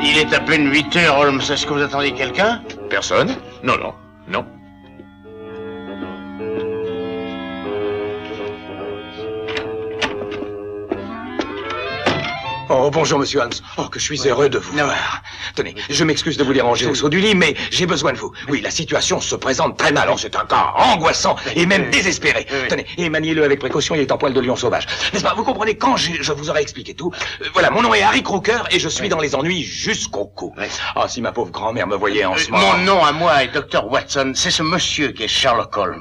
Il est à peine 8 heures, Holmes. Est-ce que vous attendez quelqu'un? Personne? Non, non, non. Oh, bonjour, monsieur Holmes. Oh, que je suis heureux de vous voir. Tenez, je m'excuse de vous déranger au saut du lit, mais j'ai besoin de vous. Oui, la situation se présente très mal. Oh, c'est un cas angoissant et même désespéré. Tenez, et maniez-le avec précaution, il est en poil de lion sauvage. N'est-ce pas? Vous comprenez, quand je vous aurai expliqué tout. Voilà, mon nom est Harry Croker et je suis dans les ennuis jusqu'au cou. Ah, si ma pauvre grand-mère me voyait en ce moment... Mon nom à moi est Dr. Watson. C'est ce monsieur qui est Sherlock Holmes.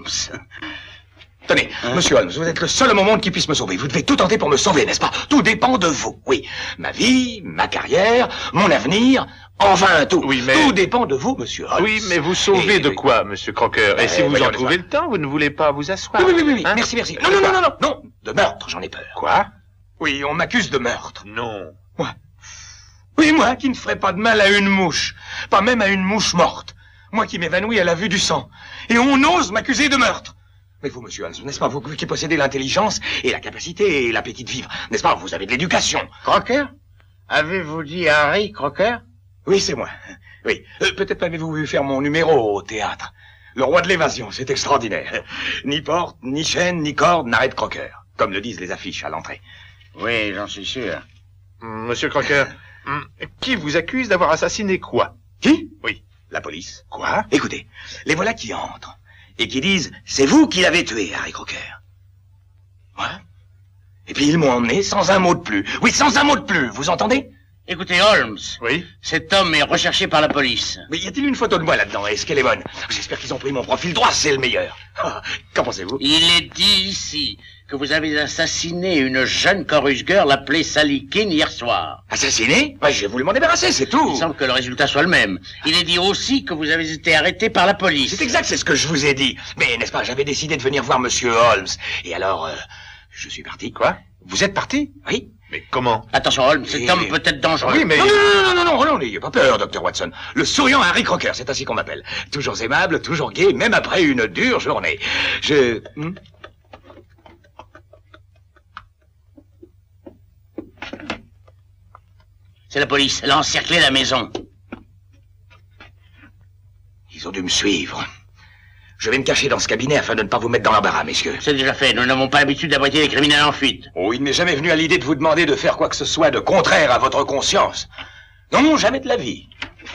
Tenez, monsieur Holmes, vous êtes le seul homme au monde qui puisse me sauver. Vous devez tout tenter pour me sauver, n'est-ce pas? Tout dépend de vous, oui. Ma vie, ma carrière, mon avenir, enfin tout. Oui, mais... Tout dépend de vous, monsieur Holmes. Oui, mais vous sauvez de quoi, monsieur Croker? Et si vous en trouvez le temps, vous ne voulez pas vous asseoir? Oui. Hein? Merci. Non, de meurtre, j'en ai peur. Quoi? Oui, on m'accuse de meurtre. Non. Moi? Oui, moi qui ne ferais pas de mal à une mouche. Pas même à une mouche morte. Moi qui m'évanouis à la vue du sang. Et on ose m'accuser de meurtre. Mais vous, monsieur Holmes, n'est-ce pas, vous qui possédez l'intelligence et la capacité et l'appétit de vivre, n'est-ce pas, vous avez de l'éducation. Croker? Avez-vous dit Harry Croker? Oui, c'est moi. Oui. Peut-être m'avez-vous vu faire mon numéro au théâtre. Le roi de l'évasion, c'est extraordinaire. Ni porte, ni chaîne, ni corde n'arrête Croker, comme le disent les affiches à l'entrée. Oui, j'en suis sûr. Monsieur Croker, qui vous accuse d'avoir assassiné quoi? Qui? Oui. La police. Quoi? Écoutez, les voilà qui entrent. Et qui disent, c'est vous qui l'avez tué, Harry Croker. Ouais. Et puis ils m'ont emmené sans un mot de plus. Oui, sans un mot de plus, vous entendez? Écoutez, Holmes. Oui? Cet homme est recherché par la police. Mais y a-t-il une photo de moi là-dedans? Est-ce qu'elle est bonne? J'espère qu'ils ont pris mon profil droit, c'est le meilleur. Qu'en pensez-vous? Il est dit ici que vous avez assassiné une jeune chorus girl appelée Sally Keane hier soir. Assassiné? Bah, j'ai voulu m'en débarrasser, c'est tout. Il semble que le résultat soit le même. Il est dit aussi que vous avez été arrêté par la police. C'est exact, c'est ce que je vous ai dit. Mais n'est-ce pas, j'avais décidé de venir voir monsieur Holmes. Et alors, je suis parti. Quoi? Vous êtes parti? Oui. Mais comment? Attention, Holmes, cet homme peut être dangereux. Oui, mais... Non, n'ayez pas peur, Dr. Watson. Le souriant Harry Croker, c'est ainsi qu'on m'appelle. Toujours aimable, toujours gai, même après une dure journée. C'est la police, elle a encerclé la maison. Ils ont dû me suivre. Je vais me cacher dans ce cabinet afin de ne pas vous mettre dans l'embarras, messieurs. C'est déjà fait, nous n'avons pas l'habitude d'abriter les criminels en fuite. Oh, il m'est jamais venu à l'idée de vous demander de faire quoi que ce soit de contraire à votre conscience. Non, jamais de la vie.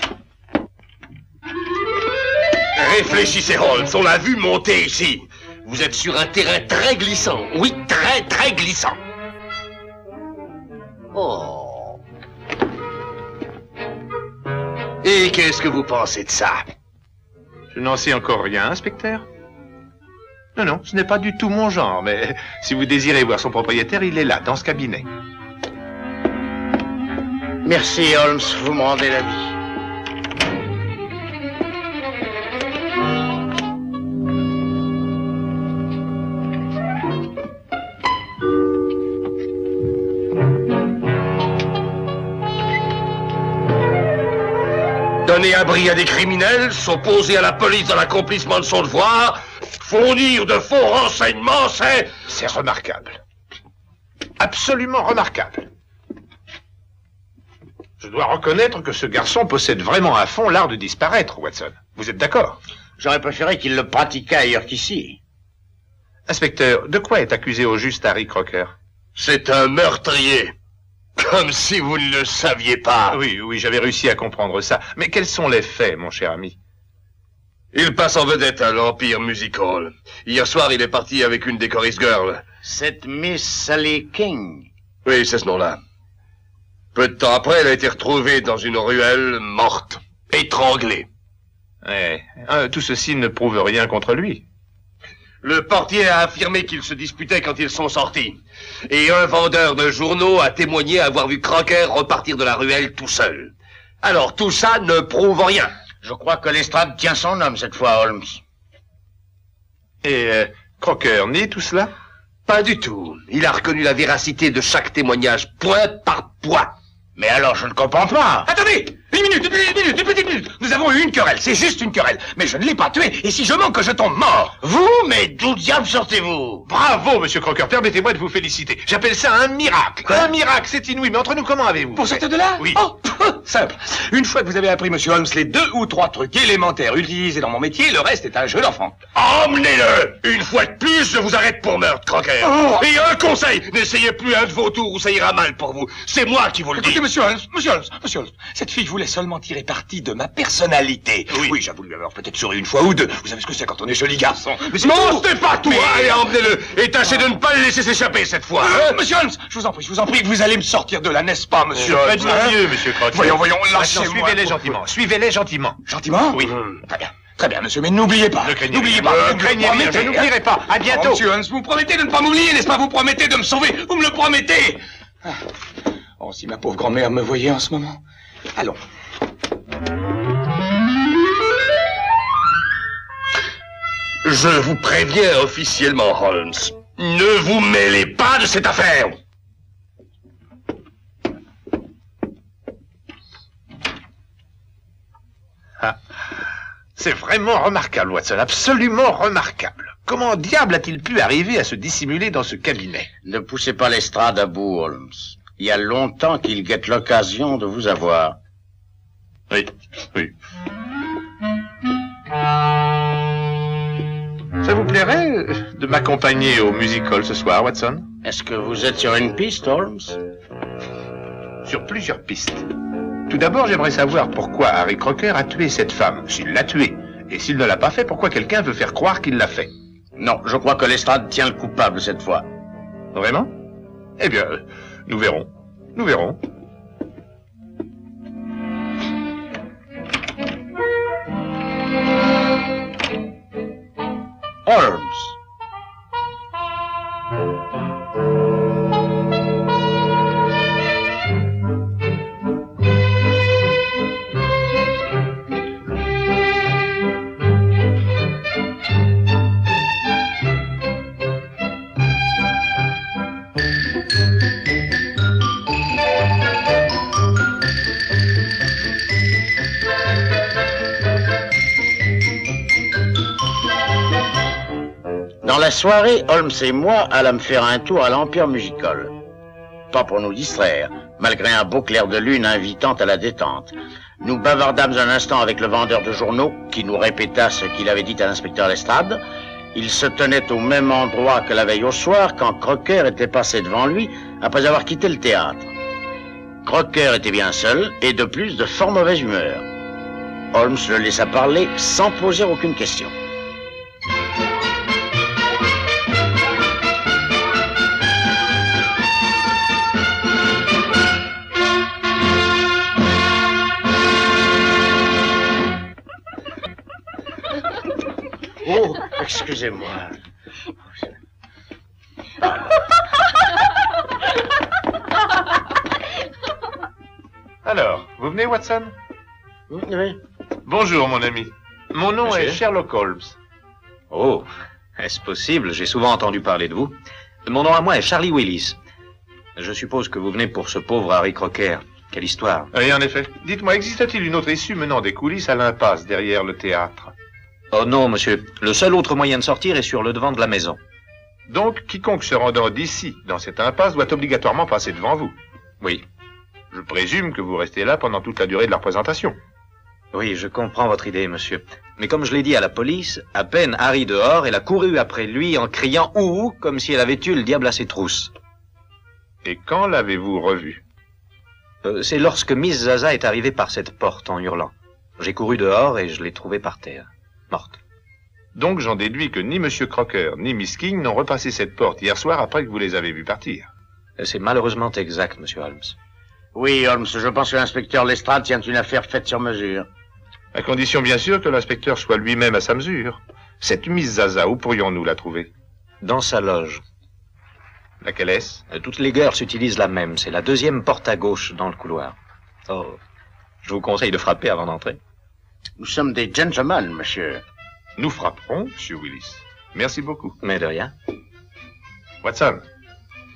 Réfléchissez, Holmes, on l'a vu monter ici. Vous êtes sur un terrain très glissant. Oui, très, très glissant. Oh. Et qu'est-ce que vous pensez de ça? Je n'en sais encore rien, inspecteur. Non, ce n'est pas du tout mon genre, mais si vous désirez voir son propriétaire, il est là, dans ce cabinet. Merci, Holmes, vous me rendez la vie. Donner abri à des criminels, s'opposer à la police dans l'accomplissement de son devoir, fournir de faux renseignements, c'est... C'est remarquable. Absolument remarquable. Je dois reconnaître que ce garçon possède vraiment à fond l'art de disparaître, Watson. Vous êtes d'accord? J'aurais préféré qu'il le pratiquât ailleurs qu'ici. Inspecteur, de quoi est accusé au juste Harry Croker? C'est un meurtrier. Comme si vous ne le saviez pas. Oui, j'avais réussi à comprendre ça. Mais quels sont les faits, mon cher ami? Il passe en vedette à l'Empire Music Hall. Hier soir, il est parti avec une des chorus girls. Cette Miss Sally King. Oui, c'est ce nom-là. Peu de temps après, elle a été retrouvée dans une ruelle, morte, étranglée. Ouais, tout ceci ne prouve rien contre lui. Le portier a affirmé qu'ils se disputaient quand ils sont sortis. Et un vendeur de journaux a témoigné avoir vu Croker repartir de la ruelle tout seul. Alors, tout ça ne prouve rien. Je crois que l'estrade tient son homme cette fois, Holmes. Et Croker nie tout cela? Pas du tout. Il a reconnu la véracité de chaque témoignage, point par point. Mais alors, je ne comprends pas. Attendez! Une petite minute. Nous avons eu une querelle, c'est juste une querelle. Mais je ne l'ai pas tué, et si je manque, je tombe mort. Vous? Mais d'où diable sortez-vous? Bravo, monsieur Crocker, permettez-moi de vous féliciter. J'appelle ça un miracle. Quoi? Un miracle, c'est inouï. Mais entre nous, comment avez-vous Pour sortir de là? Oui. Oh, simple. Une fois que vous avez appris, monsieur Holmes, les 2 ou 3 trucs élémentaires utilisés dans mon métier, le reste est un jeu d'enfant. Emmenez-le! Une fois de plus, je vous arrête pour meurtre, Crocker. Oh. Et un conseil, n'essayez plus un de vos tours ou ça ira mal pour vous. C'est moi qui vous le dis. Écoutez, monsieur Holmes, cette fille voulait seulement tirer parti de ma personnalité. Oui, j'avoue lui avoir peut-être souri une fois ou deux. Vous savez ce que c'est quand on est joli garçon. Mais c'est Non, tout. c'est pas tout. Mais- Allez, emmenez-le. Et tâchez de ne pas le laisser s'échapper cette fois. Monsieur Holmes, je vous en prie, vous allez me sortir de là, n'est-ce pas, monsieur Holmes? Faites-le hein? mieux, monsieur Crocker. Voyons, Maintenant, lâchez-moi. suivez-les gentiment. Suivez-les gentiment. Gentiment? Oui. Très bien, monsieur, mais n'oubliez pas. Ne craignez N'oubliez rien. pas. Ne vous me craignez rien, promettez, je n'oublierai pas. À bientôt. Oh, monsieur Holmes, vous promettez de ne pas m'oublier, n'est-ce pas? Vous promettez de me sauver. Vous me le promettez. Ah. Oh, si ma pauvre grand-mère me voyait en ce moment. Allons. Je vous préviens officiellement, Holmes. Ne vous mêlez pas de cette affaire. C'est vraiment remarquable, Watson. Absolument remarquable. Comment diable a-t-il pu arriver à se dissimuler dans ce cabinet? Ne poussez pas Lestrade à bout, Holmes. Il y a longtemps qu'il guette l'occasion de vous avoir. Oui, oui. Ça vous plairait de m'accompagner au music hall ce soir, Watson? Est-ce que vous êtes sur une piste, Holmes? Sur plusieurs pistes. Tout d'abord, j'aimerais savoir pourquoi Harry Crocker a tué cette femme, s'il l'a tuée. Et s'il ne l'a pas fait, pourquoi quelqu'un veut faire croire qu'il l'a fait. Non, je crois que Lestrade tient le coupable cette fois. Vraiment? Eh bien, nous verrons. Nous verrons. Holmes. Dans la soirée, Holmes et moi allâmes faire un tour à l'Empire Musical. Pas pour nous distraire, malgré un beau clair de lune invitant à la détente. Nous bavardâmes un instant avec le vendeur de journaux, qui nous répéta ce qu'il avait dit à l'inspecteur Lestrade. Il se tenait au même endroit que la veille au soir, quand Crocker était passé devant lui, après avoir quitté le théâtre. Crocker était bien seul, et de plus de fort mauvaise humeur. Holmes le laissa parler sans poser aucune question. Oh, excusez-moi. Alors, vous venez, Watson? Oui. Bonjour, mon ami. Mon nom est Sherlock Holmes. Oh, est-ce possible? J'ai souvent entendu parler de vous. Mon nom à moi est Charlie Willis. Je suppose que vous venez pour ce pauvre Harry Crocker. Quelle histoire. Oui, en effet. Dites-moi, existe-t-il une autre issue menant des coulisses à l'impasse derrière le théâtre? Oh non, monsieur. Le seul autre moyen de sortir est sur le devant de la maison. Donc, quiconque se rendant d'ici, dans cette impasse, doit obligatoirement passer devant vous. Oui. Je présume que vous restez là pendant toute la durée de la représentation. Oui, je comprends votre idée, monsieur. Mais comme je l'ai dit à la police, à peine Harry dehors, elle a couru après lui en criant « Ouh !» comme si elle avait eu le diable à ses trousses. Et quand l'avez-vous revu? C'est lorsque Miss Zaza est arrivée par cette porte en hurlant. J'ai couru dehors et je l'ai trouvée par terre, morte. Donc j'en déduis que ni M. Crocker ni Miss King n'ont repassé cette porte hier soir après que vous les avez vus partir. C'est malheureusement exact, monsieur Holmes. Oui, Holmes, je pense que l'inspecteur Lestrade tient une affaire faite sur mesure. À condition bien sûr que l'inspecteur soit lui-même à sa mesure. Cette Miss Zaza, où pourrions-nous la trouver? Dans sa loge. Laquelle est-ce? Toutes les girls utilisent la même. C'est la deuxième porte à gauche dans le couloir. Oh, je vous conseille de frapper avant d'entrer. Nous sommes des gentlemen, monsieur. Nous frapperons, Monsieur Willis. Merci beaucoup. Mais de rien. Watson.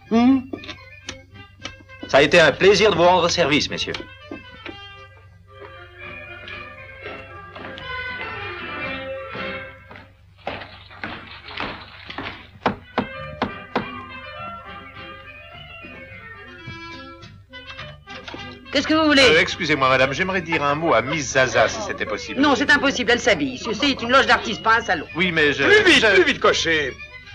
Ça a été un plaisir de vous rendre service, messieurs. Qu'est-ce que vous voulez? Excusez-moi, madame, j'aimerais dire un mot à Miss Zaza, si c'était possible. Non, c'est impossible, elle s'habille. C'est une loge d'artistes, pas un salon. Oui, mais je... Plus vite, cocher.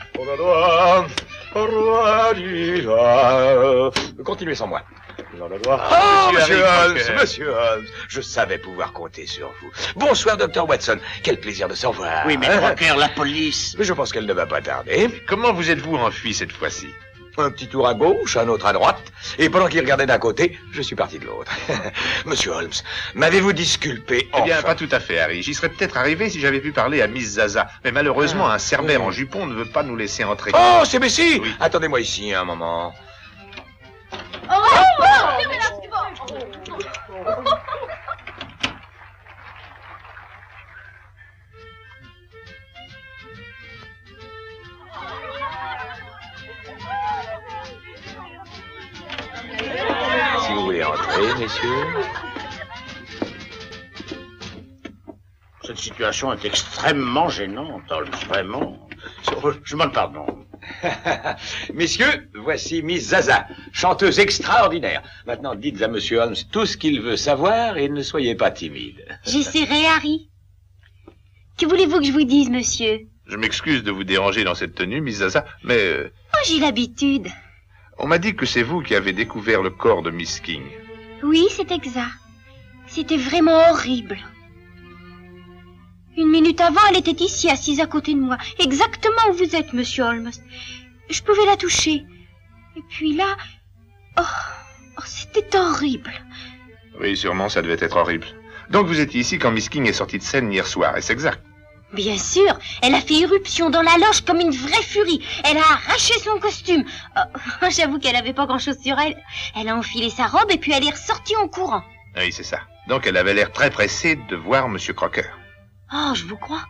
Continuez sans moi. Oh, monsieur Holmes, je savais pouvoir compter sur vous. Bonsoir, Dr. Watson. Quel plaisir de s'en voir. Oui, mais Crocker, la police... Mais je pense qu'elle ne va pas tarder. Comment vous êtes-vous enfui cette fois-ci? Un petit tour à gauche, un autre à droite, et pendant qu'il regardait d'un côté, je suis parti de l'autre. Monsieur Holmes, m'avez-vous disculpé Eh bien, enfin? pas tout à fait, Harry. J'y serais peut-être arrivé si j'avais pu parler à Miss Zaza. Mais malheureusement, un cerbère en jupon ne veut pas nous laisser entrer. Oh, c'est Bessie! Oui. Attendez-moi ici un moment. Si vous voulez entrer, messieurs. Cette situation est extrêmement gênante, Holmes, vraiment. Je m'en pardon. Messieurs, voici Miss Zaza, chanteuse extraordinaire. Maintenant, dites à Monsieur Holmes tout ce qu'il veut savoir et ne soyez pas timide. J'essaierai, Harry. Que voulez-vous que je vous dise, monsieur? Je m'excuse de vous déranger dans cette tenue, Miss Zaza, mais Oh, j'ai l'habitude. on m'a dit que c'est vous qui avez découvert le corps de Miss King. Oui, c'est exact. C'était vraiment horrible. Une minute avant, elle était ici, assise à côté de moi. Exactement où vous êtes, monsieur Holmes. Je pouvais la toucher. Et puis là... Oh, c'était horrible. Oui, sûrement, ça devait être horrible. Donc vous étiez ici quand Miss King est sortie de scène hier soir, est-ce exact? Bien sûr, elle a fait irruption dans la loge comme une vraie furie. Elle a arraché son costume. Oh, j'avoue qu'elle avait pas grand-chose sur elle. Elle a enfilé sa robe et puis elle est ressortie en courant. Oui, c'est ça. Donc elle avait l'air très pressée de voir Monsieur Crocker. Oh, je vous crois.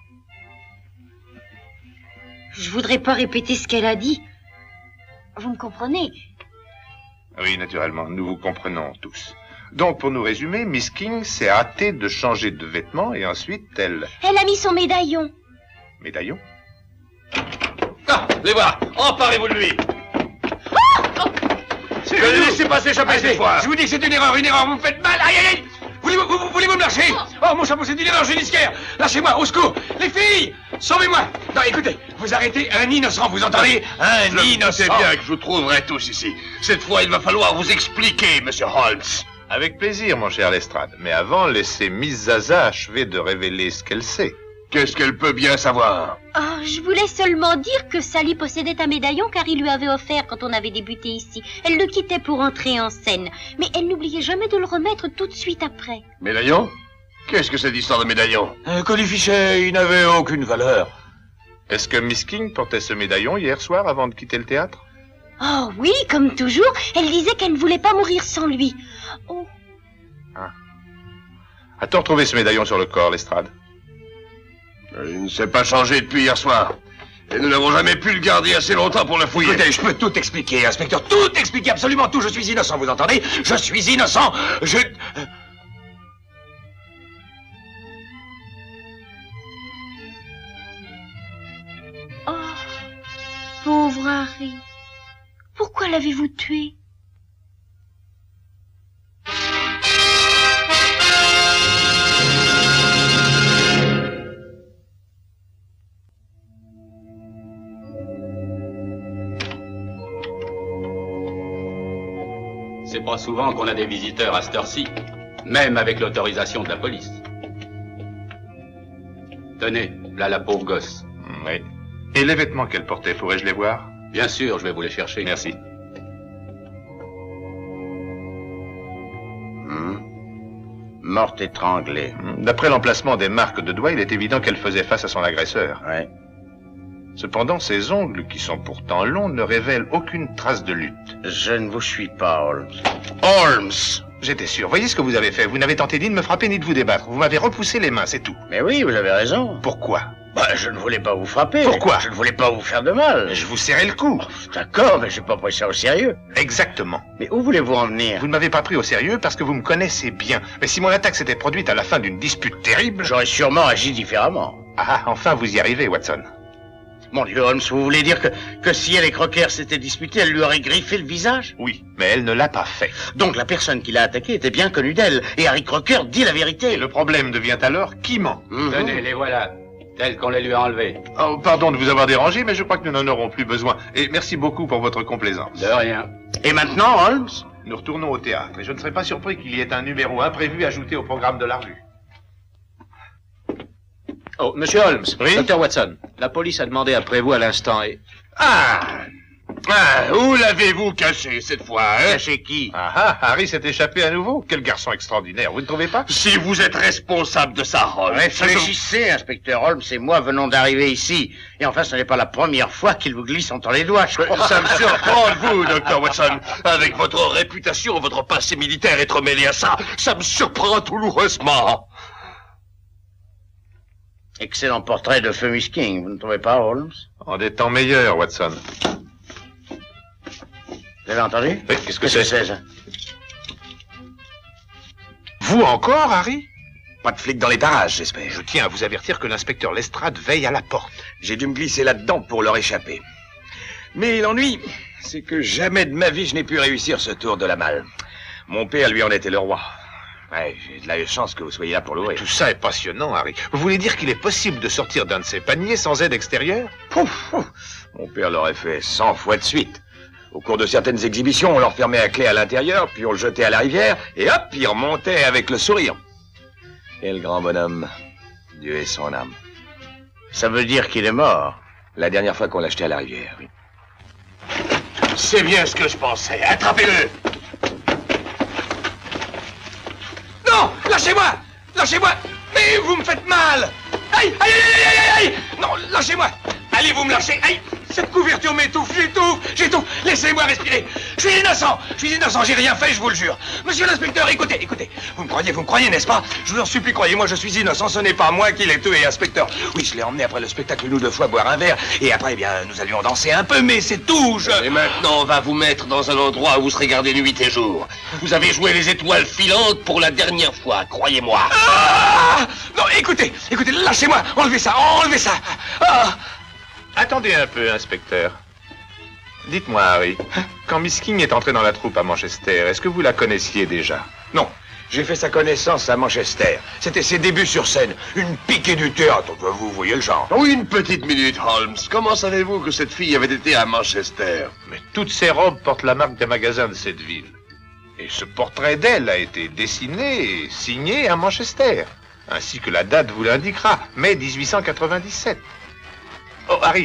Je voudrais pas répéter ce qu'elle a dit. Vous me comprenez? Oui, naturellement, nous vous comprenons tous. Donc, pour nous résumer, Miss King s'est hâtée de changer de vêtements et ensuite elle... Elle a mis son médaillon. Médaillon? Ah, les voilà. Emparez-vous de lui. Laissez pas s'échapper cette fois. Je vous dis que c'est une erreur, vous me faites mal. Aïe, aïe, aïe. Voulez-vous me lâcher? Oh, mon chapeau, c'est une erreur judiciaire. Lâchez-moi, au secours. Les filles, sauvez-moi. Non, écoutez, vous arrêtez un innocent, vous entendez? Un innocent. C'est bien que je vous trouverai tous ici. Cette fois, il va falloir vous expliquer, monsieur Holmes. Avec plaisir, mon cher Lestrade. Mais avant, laissez Miss Zaza achever de révéler ce qu'elle sait. Qu'est-ce qu'elle peut bien savoir? Oh, je voulais seulement dire que Sally possédait un médaillon car il lui avait offert quand on avait débuté ici. Elle le quittait pour entrer en scène. Mais elle n'oubliait jamais de le remettre tout de suite après. Médaillon? Qu'est-ce que cette histoire de médaillon? Colifichet, il n'avait aucune valeur. Est-ce que Miss King portait ce médaillon hier soir avant de quitter le théâtre? Oh oui, comme toujours, elle disait qu'elle ne voulait pas mourir sans lui. Oh. A-t-on retrouvé ce médaillon sur le corps, Lestrade? Il ne s'est pas changé depuis hier soir. Et nous n'avons jamais pu le garder assez longtemps pour le fouiller. Écoutez, je peux tout expliquer, inspecteur, tout expliquer, absolument tout. Je suis innocent, vous entendez? Je suis innocent. Oh, pauvre Harry. Pourquoi l'avez-vous tué? C'est pas souvent qu'on a des visiteurs à cette heure-ci, même avec l'autorisation de la police. Tenez, là la pauvre gosse. Oui. Et les vêtements qu'elle portait, pourrais-je les voir? Bien sûr, je vais vous les chercher. Merci. Morte étranglée. D'après l'emplacement des marques de doigts, il est évident qu'elle faisait face à son agresseur. Ouais. Cependant, ses ongles, qui sont pourtant longs, ne révèlent aucune trace de lutte. Je ne vous suis pas, Holmes. Holmes! J'étais sûr. Voyez ce que vous avez fait. Vous n'avez tenté ni de me frapper ni de vous débattre. Vous m'avez repoussé les mains, c'est tout. Mais oui, vous avez raison. Pourquoi? Je ne voulais pas vous frapper. Pourquoi? Je ne voulais pas vous faire de mal. Je vous serrais le cou. D'accord, mais je n'ai pas pris ça au sérieux. Exactement. Mais où voulez-vous en venir? Vous ne m'avez pas pris au sérieux parce que vous me connaissez bien. Mais si mon attaque s'était produite à la fin d'une dispute terrible... J'aurais sûrement agi différemment. Ah, enfin, vous y arrivez, Watson. Mon Dieu, Holmes, vous voulez dire que si elle et Crocker s'étaient disputés, elle lui aurait griffé le visage? Oui, mais elle ne l'a pas fait. Donc la personne qui l'a attaqué était bien connue d'elle, et Harry Crocker dit la vérité. Et le problème devient alors qui ment. Tenez, les voilà, tels qu'on les lui a enlevés. Oh, pardon de vous avoir dérangé, mais je crois que nous n'en aurons plus besoin. Et merci beaucoup pour votre complaisance. De rien. Et maintenant, Holmes? Nous retournons au théâtre, et je ne serais pas surpris qu'il y ait un numéro imprévu ajouté au programme de la revue. Oh, monsieur Holmes, Oui? Dr. Watson, la police a demandé après vous à l'instant et... Où l'avez-vous caché cette fois, hein? Caché qui? Harry s'est échappé à nouveau. Quel garçon extraordinaire, vous ne trouvez pas? Si vous êtes responsable de ça, Holmes... Réfléchissez, inspecteur Holmes et moi venons d'arriver ici. Et enfin, ce n'est pas la première fois qu'il vous glisse entre les doigts, je crois. Ça me surprend de vous, Dr. Watson. Avec votre réputation, votre passé militaire, être mêlé à ça, ça me surprend douloureusement. Excellent portrait de Feu King, vous ne trouvez pas, Holmes? En des temps meilleurs, Watson. Vous avez entendu? Oui, qu'est-ce que c'est ça? Vous encore, Harry? Pas de flic dans les parages, j'espère. Je tiens à vous avertir que l'inspecteur Lestrade veille à la porte. J'ai dû me glisser là-dedans pour leur échapper. Mais l'ennui, c'est que jamais de ma vie je n'ai pu réussir ce tour de la malle. Mon père, lui, en était le roi. Ouais, j'ai de la chance que vous soyez là pour l'ouvrir. Tout ça est passionnant, Harry. Vous voulez dire qu'il est possible de sortir d'un de ces paniers sans aide extérieure? Pouf, pouf. Mon père l'aurait fait 100 fois de suite. Au cours de certaines exhibitions, on l'enfermait à clé à l'intérieur, puis on le jetait à la rivière, et hop, il remontait avec le sourire. Et le grand bonhomme, Dieu ait son âme. Ça veut dire qu'il est mort. La dernière fois qu'on l'a jeté à la rivière, oui. C'est bien ce que je pensais. Attrapez-le. Non, lâchez-moi! Lâchez-moi! Mais vous me faites mal! Aïe, aïe, aïe, aïe, aïe, aïe! Non, lâchez-moi! Allez, vous me lâchez! Aïe! Cette couverture m'étouffe, j'étouffe! Laissez-moi respirer! Je suis innocent, j'ai rien fait, je vous le jure! Monsieur l'inspecteur, écoutez! Vous me croyez, n'est-ce pas? Je vous en supplie, croyez-moi, je suis innocent, ce n'est pas moi qui l'ai tué, inspecteur! Oui, je l'ai emmené après le spectacle, nous 2 fois, boire un verre, et après, eh bien, nous allions danser un peu, mais c'est tout, Et maintenant, on va vous mettre dans un endroit où vous serez gardé nuit et jour. Vous avez joué les étoiles filantes pour la dernière fois, croyez-moi. Ah! Non, écoutez, lâchez-moi! Enlevez ça! Ah! Attendez un peu, inspecteur. Dites-moi, Harry, quand Miss King est entrée dans la troupe à Manchester, est-ce que vous la connaissiez déjà? Non, j'ai fait sa connaissance à Manchester. C'était ses débuts sur scène. Une piquée du théâtre, vous voyez le genre. Oui, une petite minute, Holmes. Comment savez-vous que cette fille avait été à Manchester? Mais toutes ces robes portent la marque des magasins de cette ville. Et ce portrait d'elle a été dessiné et signé à Manchester. Ainsi que la date vous l'indiquera, mai 1897. Oh, Harry.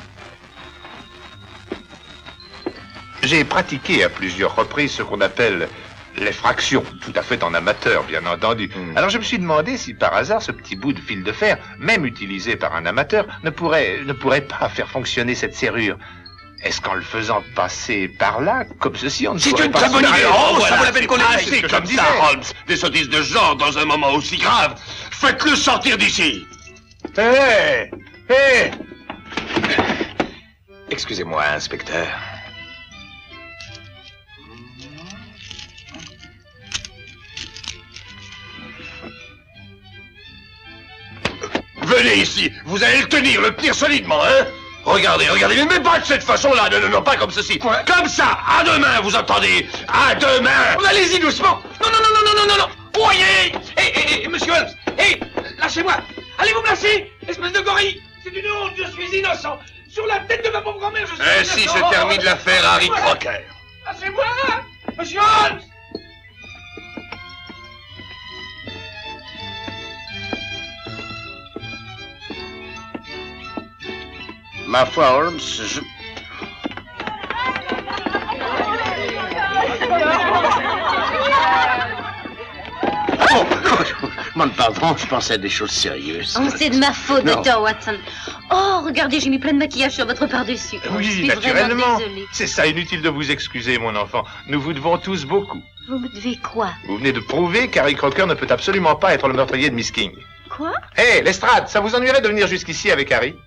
J'ai pratiqué à plusieurs reprises ce qu'on appelle les fractions, tout à fait en amateur, bien entendu. Alors je me suis demandé si par hasard ce petit bout de fil de fer, même utilisé par un amateur, ne pourrait pas faire fonctionner cette serrure. Est-ce qu'en le faisant passer par là, comme ceci, on ne C'est pourrait une pas... très bonne idée. Oh, Voilà, ça vaut la peine qu'on ait c'est comme ça, Holmes. Des sottises de genre dans un moment aussi grave. Faites-le sortir d'ici. Hé! Excusez-moi, inspecteur. Venez ici. Vous allez le tenir solidement, hein? Regardez, mais pas de cette façon-là. Non, pas comme ceci. Ouais. Comme ça. À demain, vous entendez? À demain. Allez-y doucement. Non. Voyez. Hé, monsieur Holmes. Hé, lâchez-moi. Allez vous me lâcher, espèce de gorille. C'est une honte, je suis innocent. Sur la tête de ma pauvre grand-mère, je suis innocent. Ainsi se termine l'affaire Harry Crocker. Lâchez-moi, monsieur Holmes. Ma foi, Holmes, je... Mon pardon, je pensais à des choses sérieuses. Oh, c'est de ma faute, Non. Dr. Watson. Oh, regardez, j'ai mis plein de maquillage sur votre par-dessus. Oh, je Oui, suis naturellement. vraiment désolée. C'est ça, inutile de vous excuser, mon enfant. Nous vous devons tous beaucoup. Vous me devez quoi? Vous venez de prouver qu'Harry Crocker ne peut absolument pas être le meurtrier de Miss King. Quoi? Hé, Lestrade, ça vous ennuierait de venir jusqu'ici avec Harry?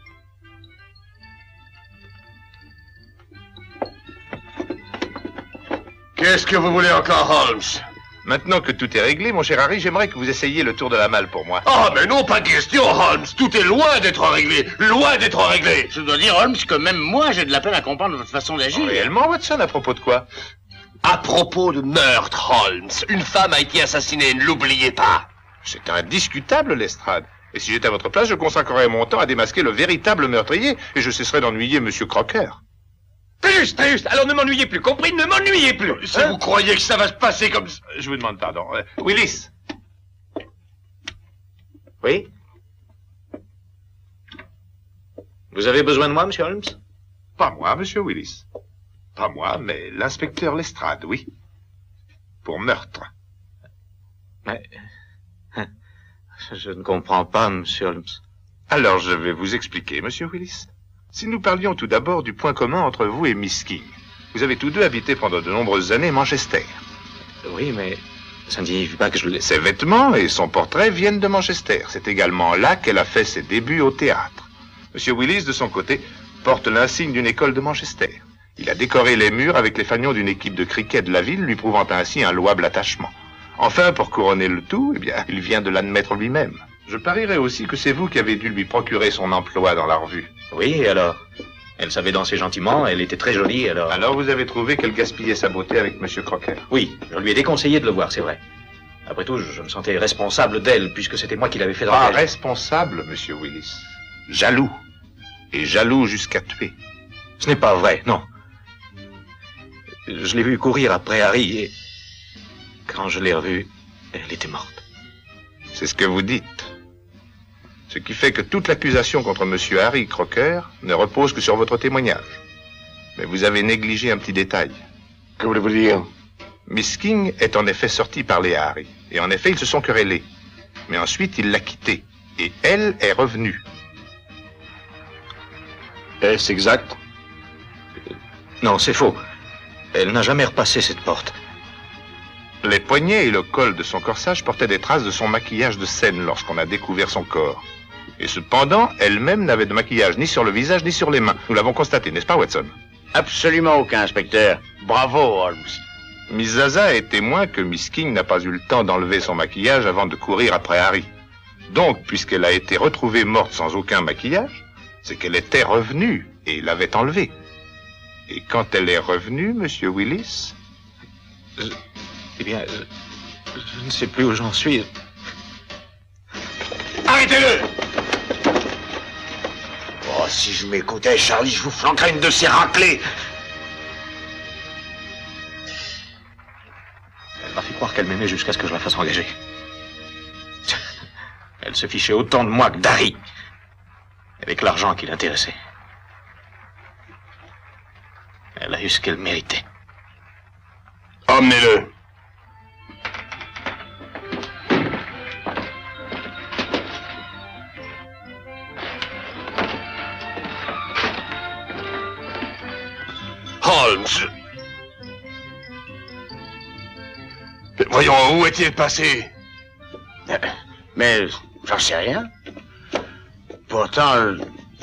Qu'est-ce que vous voulez encore, Holmes? Maintenant que tout est réglé, mon cher Harry, j'aimerais que vous essayiez le tour de la malle pour moi. Ah, mais non, pas question, Holmes. Tout est loin d'être réglé. Loin d'être réglé. Je dois dire, Holmes, que même moi, j'ai de la peine à comprendre votre façon d'agir. Réellement, Watson, à propos de quoi? À propos de meurtre, Holmes. Une femme a été assassinée, ne l'oubliez pas. C'est indiscutable, Lestrade. Et si j'étais à votre place, je consacrerais mon temps à démasquer le véritable meurtrier, et je cesserais d'ennuyer Monsieur Crocker. Très juste. Alors ne m'ennuyez plus, compris? Ne m'ennuyez plus. Si vous croyez que ça va se passer comme ça... Je vous demande pardon. Willis. Oui? Vous avez besoin de moi, monsieur Holmes? Pas moi, Monsieur Willis. Pas moi, mais l'inspecteur Lestrade, oui. Pour meurtre. Mais... Je ne comprends pas, monsieur Holmes. Alors je vais vous expliquer, Monsieur Willis. Si nous parlions tout d'abord du point commun entre vous et Miss King. Vous avez tous deux habité pendant de nombreuses années Manchester. Oui, mais ça ne signifie pas que je l'ai... Ses vêtements et son portrait viennent de Manchester. C'est également là qu'elle a fait ses débuts au théâtre. Monsieur Willis, de son côté, porte l'insigne d'une école de Manchester. Il a décoré les murs avec les fanions d'une équipe de cricket de la ville, lui prouvant ainsi un louable attachement. Enfin, pour couronner le tout, eh bien, il vient de l'admettre lui-même. Je parierais aussi que c'est vous qui avez dû lui procurer son emploi dans la revue. Oui, et alors? Elle savait danser gentiment, elle était très jolie, alors... Alors vous avez trouvé qu'elle gaspillait sa beauté avec Monsieur Crocker? Oui, je lui ai déconseillé de le voir, c'est vrai. Après tout, je me sentais responsable d'elle, puisque c'était moi qui l'avais fait Pas engager. responsable, Monsieur Willis. Jaloux. Et jaloux jusqu'à tuer. Ce n'est pas vrai, non. Je l'ai vu courir après Harry et... Quand je l'ai revue, elle était morte. C'est ce que vous dites. Ce qui fait que toute l'accusation contre Monsieur Harry Crocker ne repose que sur votre témoignage. Mais vous avez négligé un petit détail. Que voulez-vous dire? Miss King est en effet sortie parler à Harry. Et en effet, ils se sont querellés. Mais ensuite, il l'a quittée. Et elle est revenue. Est-ce exact? Non, c'est faux. Elle n'a jamais repassé cette porte. Les poignets et le col de son corsage portaient des traces de son maquillage de scène lorsqu'on a découvert son corps. Et cependant, elle-même n'avait de maquillage ni sur le visage ni sur les mains. Nous l'avons constaté, n'est-ce pas, Watson? Absolument aucun, inspecteur. Bravo, Holmes. Miss Zaza est témoin que Miss King n'a pas eu le temps d'enlever son maquillage avant de courir après Harry. Donc, puisqu'elle a été retrouvée morte sans aucun maquillage, c'est qu'elle était revenue et l'avait enlevé. Et quand elle est revenue, Monsieur Willis... Eh bien, je ne sais plus où j'en suis. Arrêtez-le! Oh, si je m'écoutais, Charlie, je vous flanquerais une de ces raclées. Elle m'a fait croire qu'elle m'aimait jusqu'à ce que je la fasse engager. Elle se fichait autant de moi que d'Harry. Avec l'argent qui l'intéressait. Elle a eu ce qu'elle méritait. Emmenez-le. Holmes. Mais voyons, où est-il passé? Mais j'en sais rien. Pourtant...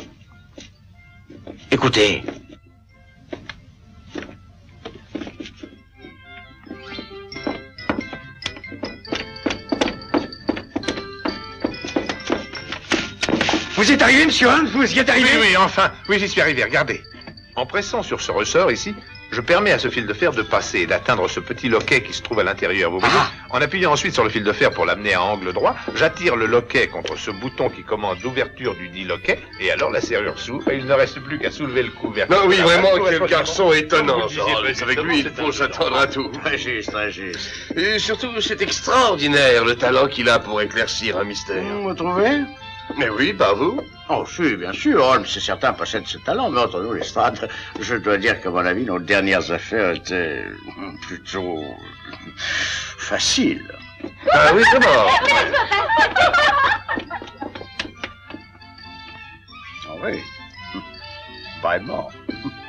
Écoutez. Vous y êtes arrivé, monsieur Holmes? Vous y êtes arrivé? Oui, enfin. Oui, j'y suis arrivé, regardez. En pressant sur ce ressort ici, je permets à ce fil de fer de passer et d'atteindre ce petit loquet qui se trouve à l'intérieur, vous voyez. En appuyant ensuite sur le fil de fer pour l'amener à angle droit, j'attire le loquet contre ce bouton qui commande l'ouverture du dit loquet, et alors la serrure s'ouvre et il ne reste plus qu'à soulever le couvercle. Non, oui, vraiment, quel Comme garçon étonnant, vous le disiez Holmes. Avec lui, il faut s'attendre à tout. Très juste, très juste. Et surtout, c'est extraordinaire le talent qu'il a pour éclaircir un mystère. Vous trouvez? Mais oui, pas vous? Oh, si, bien sûr. Holmes, c'est certain, possède ce talent, mais entre nous, Lestrade, je dois dire qu'à mon avis, nos dernières affaires étaient plutôt faciles. Ah oui, c'est bon. Ah oui. Vraiment.